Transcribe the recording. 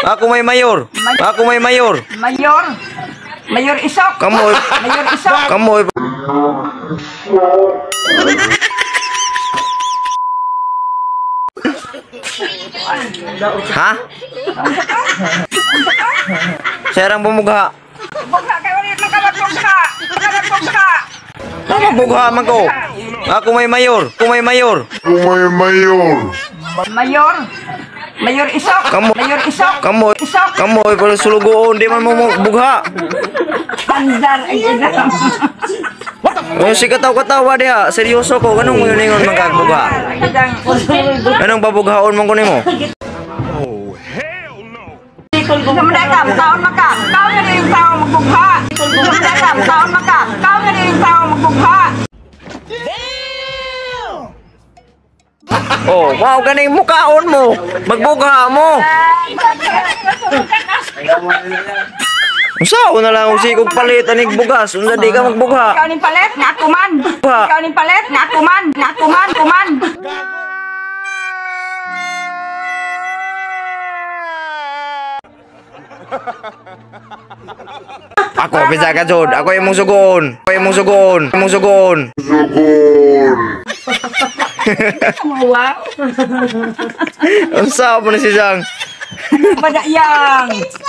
Ako may mayor. Ako may mayor. Mayor. Mayor Isok. Kamoy. Mayor Isok. Kamoy. Ha? Serang bumugha. Bugha kay ulit magkabagka. Magkabagka. Ano bugha man ko? Ako may mayor. Ako may mayor. Mayor. Mayor Isok. Mayor Isok. Kamoy. Isok. Kamoy pero sulugoon di man mo bugha. Andar ay ina. Oh, si kataw-katawa diha. Seryoso ko. Anong mo yun man kagbugha? Anong babughaon man ko nimo? Namdakam taon makam. Taon na rin yung tao magbugha. Namdakam taon makam. Taon na rin yung tao magbugha. Oh, wow, ganing mukaon mo. Magbugha mo. Usaw na lang usi kog palit anig bugas. Unsa di ka magbugha? Ikaw ning palit nga ako man. Ikaw ning palit nga ako man. Nga ako man, kuman. Ako bisa ka jud. Ako imong sugon. Ako imong sugon. Imong sugon. Wow. Usaw mo na si Sang. Badayang.